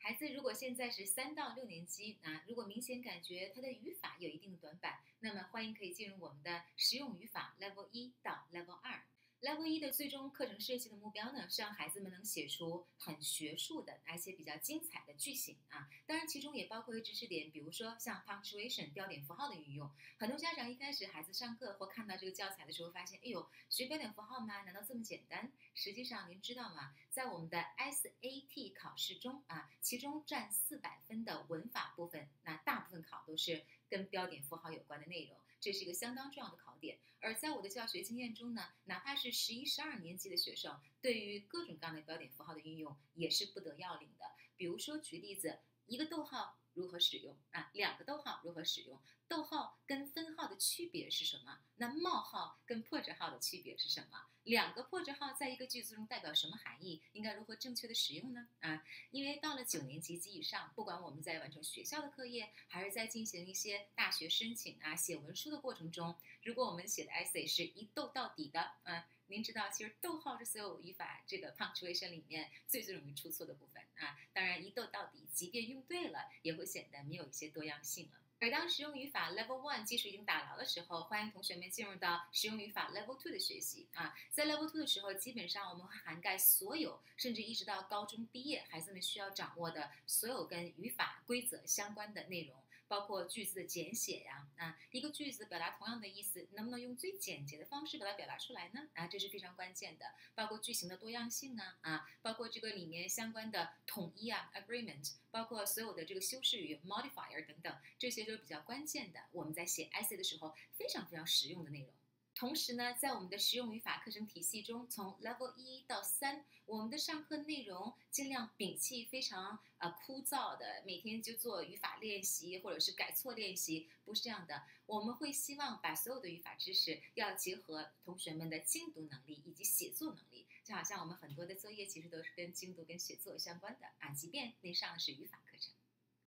孩子如果现在是3到6年级啊，如果明显感觉他的语法有一定的短板，那么欢迎可以进入我们的实用语法 Level 1到 Level 2。Level 1的最终课程设计的目标呢，是让孩子们能写出很学术的而且比较精彩的句型啊。当然，其中也包括知识点，比如说像 punctuation 标点符号的运用。很多家长一开始孩子上课或看到这个教材的时候，发现，哎呦，学标点符号吗？难道这么简单？实际上，您知道吗？在我们的 SAT 考试中啊，其中占400分的文法部分，那大部分考都是跟标点符号有关的内容，这是一个相当重要的考点。而在我的教学经验中呢，哪怕是11、12年级的学生，对于各种各样的标点符号的运用也是不得要领的。比如说，举例子，一个逗号如何使用啊？两个逗号如何使用？逗号跟分号的区别是什么？那冒号跟破折号的区别是什么？两个破折号在一个句子中代表什么含义？应该如何正确的使用呢？啊，因为到了9年级及以上，不管我们在完成学校的课业，还是在进行一些大学申请啊、写文书的过程中，如果我们写的 essay 是一逗到底的，您知道，其实逗号是所有语法这个 punctuation 里面最容易出错的部分啊。当然，一逗到底，即便用对了，也会显得没有一些多样性了。而当实用语法 Level 1基础已经打牢的时候，欢迎同学们进入到实用语法 Level 2的学习啊。在 Level 2的时候，基本上我们会涵盖所有，甚至一直到高中毕业，孩子们需要掌握的所有跟语法规则相关的内容。包括句子的简写呀，一个句子表达同样的意思，能不能用最简洁的方式把它表达出来呢？这是非常关键的。包括句型的多样性包括这个里面相关的统一agreement，包括所有的这个修饰语 modifier 等等，这些都是比较关键的。我们在写 essay 的时候非常非常实用的内容。同时呢，在我们的实用语法课程体系中，从 Level 1到3，我们的上课内容尽量摒弃非常枯燥的，每天就做语法练习或者是改错练习，不是这样的。我们会希望把所有的语法知识要结合同学们的精读能力以及写作能力，就好像我们很多的作业其实都是跟精读跟写作相关的即便那上的是语法课程。